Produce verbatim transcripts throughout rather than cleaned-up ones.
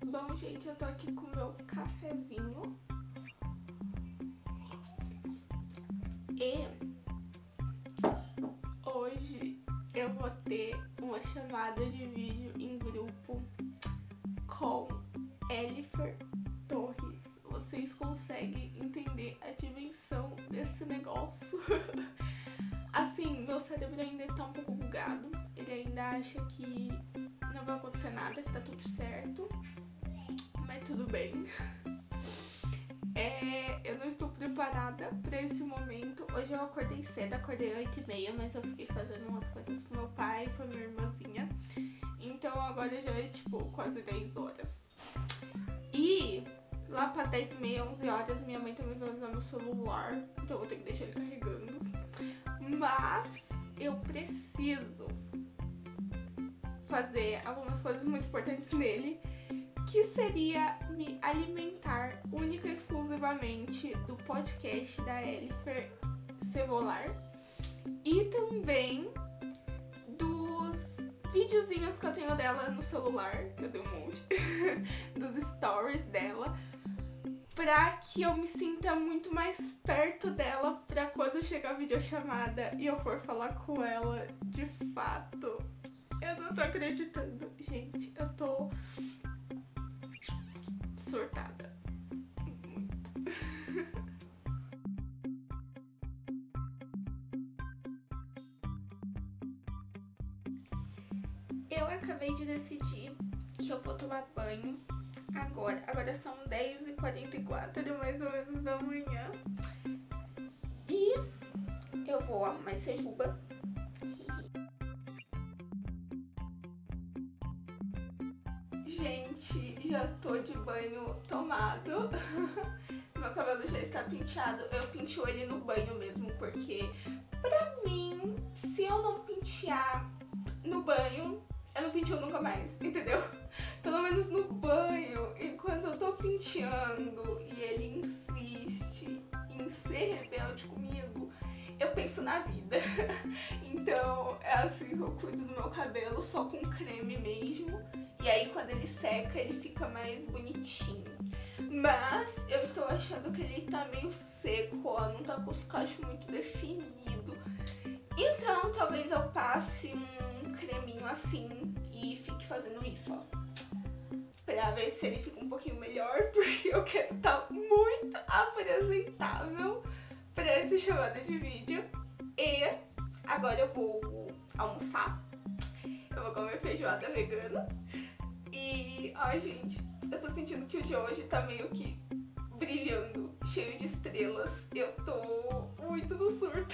Bom, gente, eu tô aqui com o meu cafezinho. E hoje eu vou ter uma chamada de vídeo em grupo com Elifer Torres. Vocês conseguem entender a dimensão desse negócio? Assim, meu cérebro ainda tá um pouco bugado. Ele ainda acha que não vai acontecer nada, que tá tudo certo. Mas tudo bem. É, eu não estou preparada para esse momento. Hoje eu acordei cedo, acordei oito e meia, mas eu fiquei fazendo umas coisas pro meu pai e pra minha irmãzinha. Então agora já é tipo quase dez horas. E lá para dez e meia, onze horas, minha mãe tá me usando meu celular. Então eu vou ter que deixar ele carregando. Mas eu preciso fazer algumas coisas muito importantes nele, que seria me alimentar única e exclusivamente do podcast da Elifer Cebolar e também dos videozinhos que eu tenho dela no celular, que eu tenho um monte, dos stories dela, pra que eu me sinta muito mais perto dela pra quando chegar a videochamada e eu for falar com ela de fato. Eu não tô acreditando, gente, eu tô surtada. Muito. Eu acabei de decidir que eu vou tomar banho agora. Agora são dez e quarenta e quatro, mais ou menos, da manhã. E eu vou arrumar essa juba. Gente, já tô de banho tomado. Meu cabelo já está penteado. Eu pinteo ele no banho mesmo, porque pra mim, se eu não pentear no banho, eu não penteo nunca mais, entendeu? Pelo menos no banho. E quando eu tô penteando e ele insiste em ser rebelde comigo, eu penso na vida. Então é assim que eu cuido do meu cabelo, só com creme mesmo. E aí quando ele seca, ele fica mais bonitinho. Mas eu estou achando que ele tá meio seco, ó, não tá com os cachos muito definido. Então talvez eu passe um creminho assim e fique fazendo isso, ó, pra ver se ele fica um pouquinho melhor, porque eu quero estar muito apresentável pra essa chamada de vídeo. E agora eu vou almoçar. Eu vou comer feijoada vegana. E, ai gente, eu tô sentindo que o de hoje tá meio que brilhando, cheio de estrelas. Eu tô muito no surto.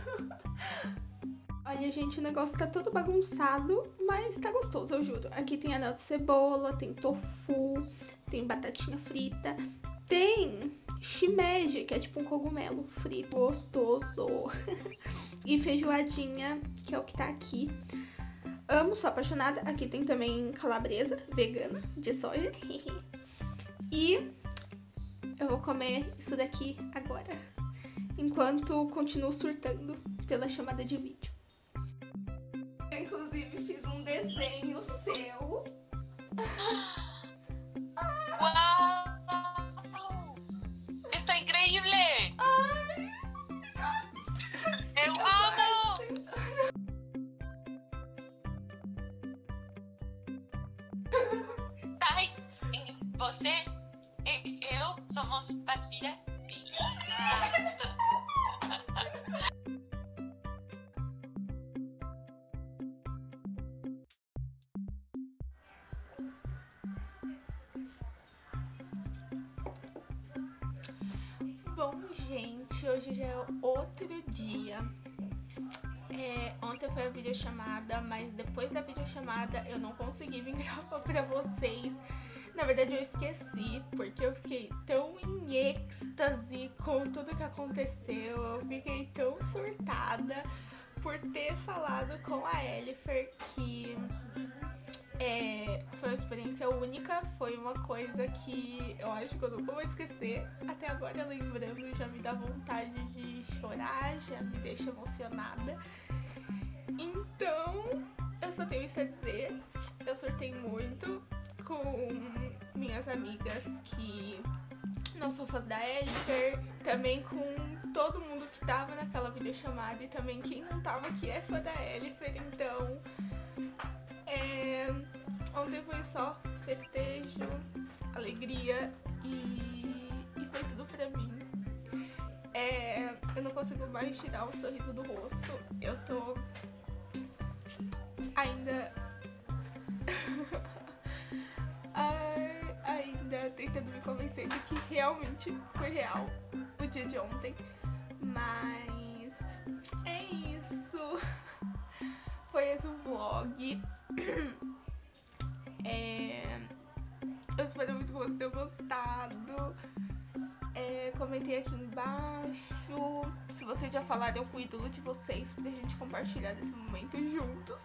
Olha, gente, o negócio tá todo bagunçado, mas tá gostoso, eu juro. Aqui tem anel de cebola, tem tofu, tem batatinha frita, tem shimeji, que é tipo um cogumelo frito, gostoso. E feijoadinha, que é o que tá aqui. Amo, sou apaixonada. Aqui tem também calabresa vegana de soja. E eu vou comer isso daqui agora, enquanto continuo surtando pela chamada de vídeo. Eu, inclusive, fiz um desenho seu. ¡Wow! ¡Está increíble! Ai, ¡Eu amo! Tais, você e eu somos parecidas? Sim. bom, gente, hoje já é outro dia. É, ontem foi a videochamada, mas depois da videochamada eu não consegui vir gravar pra vocês. Na verdade eu esqueci, porque eu fiquei tão em êxtase com tudo que aconteceu. Eu fiquei tão surtada por ter falado com a Elifer que é, foi uma experiência única. Foi uma coisa que eu acho que eu nunca vou esquecer. Até agora, lembrando, já me dá vontade de chorar, já me deixa emocionada. Então, eu só tenho isso a dizer. Eu surtei muito com minha amigas que não são fãs da Elifer, também com todo mundo que tava naquela videochamada e também quem não tava que é fã da Elifer. Então, é, ontem foi só festejo, alegria e, e foi tudo pra mim. É, eu não consigo mais tirar o sorriso do rosto. Eu tô ainda ai, ainda tentando me convencer de que realmente foi real o dia de ontem. Mas é isso. Foi esse o vlog. É, eu espero muito que vocês tenham gostado. É, comentei aqui embaixo se vocês já falaram com o ídolo de vocês pra gente compartilhar desse momento juntos.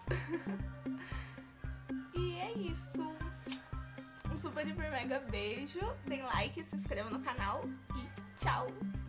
E é isso. Um super, hiper, mega beijo. Deem like, se inscrevam no canal e tchau!